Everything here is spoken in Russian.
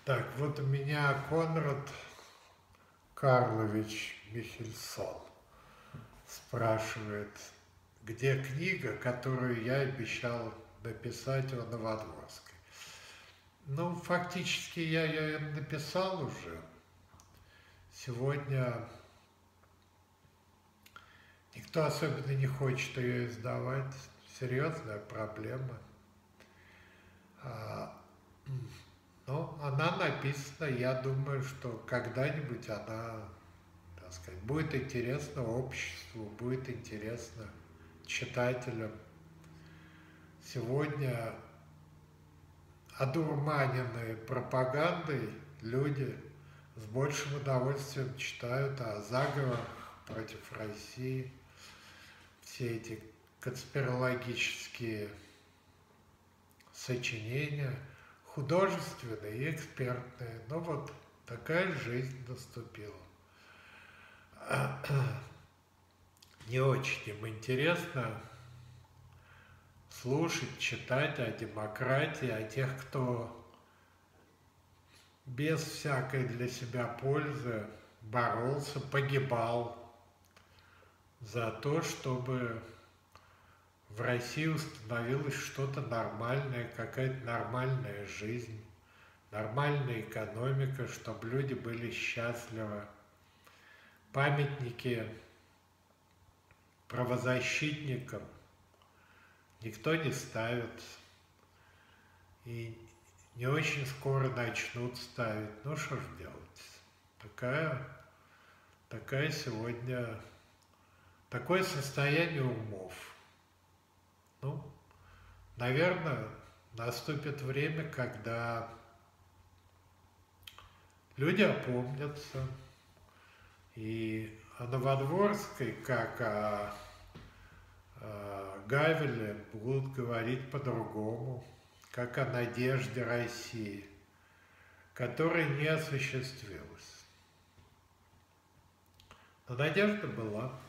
Так, вот у меня Конрад Карлович Михельсон спрашивает, где книга, которую я обещал написать о Новодворской. Ну, фактически я ее написал уже. Сегодня никто особенно не хочет ее издавать. Серьезная проблема. А, Но она написана, я думаю, что когда-нибудь она, так сказать, будет интересна обществу, будет интересна читателям. Сегодня одурманенные пропагандой люди с большим удовольствием читают о заговорах против России, все эти конспирологические сочинения, художественные и экспертные. Но вот такая жизнь наступила. Не очень им интересно слушать, читать о демократии, о тех, кто без всякой для себя пользы боролся, погибал за то, чтобы в России установилось что-то нормальное, какая-то нормальная жизнь, нормальная экономика, чтобы люди были счастливы. Памятники правозащитникам никто не ставит. И не очень скоро начнут ставить. Ну что ж делать? Такая сегодня, такое состояние умов. Ну, наверное, наступит время, когда люди опомнятся и о Новодворской, как о Гавеле, будут говорить по-другому, как о надежде России, которая не осуществилась. Но надежда была.